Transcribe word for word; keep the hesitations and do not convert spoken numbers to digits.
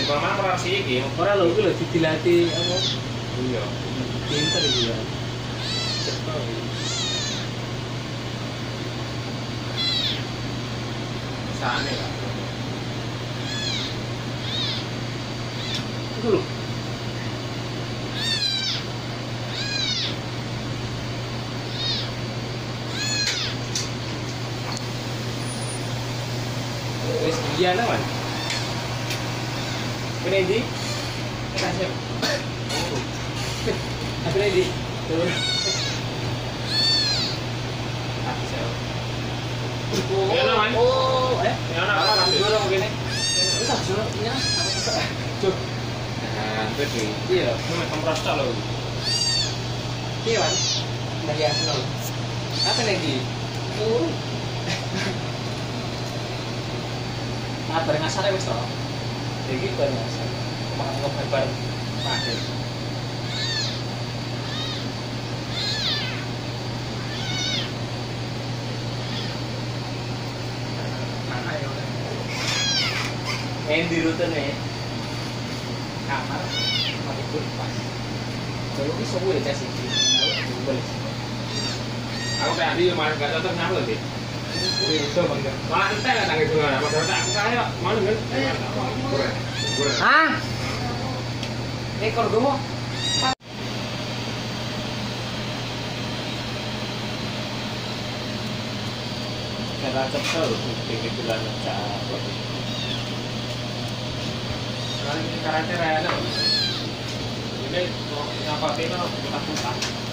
Mama ora sih iki. Ora lho, kuwi lho didilatih apa? Iya. Pinter iki ya. Cepet. Sane lah. Iku lho. Wis iya lah, Man. Kene ndi? Kasih. Oh. Apa ini? Tuh. Oh, Ya, Man. oh, eh. Ya ana apa Mas? Dulu begini. Wis tak dulu ya. Tuh. Nah, itu. Iya. Ini kompres tok lho. Iya, Man. Dari Arsenal. Apa lagi? Oh. Ah, bareng asar wis to. Iki bareng asar. Makan ngopi bareng. Pakai. Yang di rute nih kamar mati pas kalau ini semua ya sih boleh Aku tadi malah enggak cocok nyampe deh. Itu bang. Malah entek lah nang itu. Maksudnya aku kaya malu kan. ah ekor gue karena kesel pikir bulan capek Ini karakter ada. Ini ngapa kita kita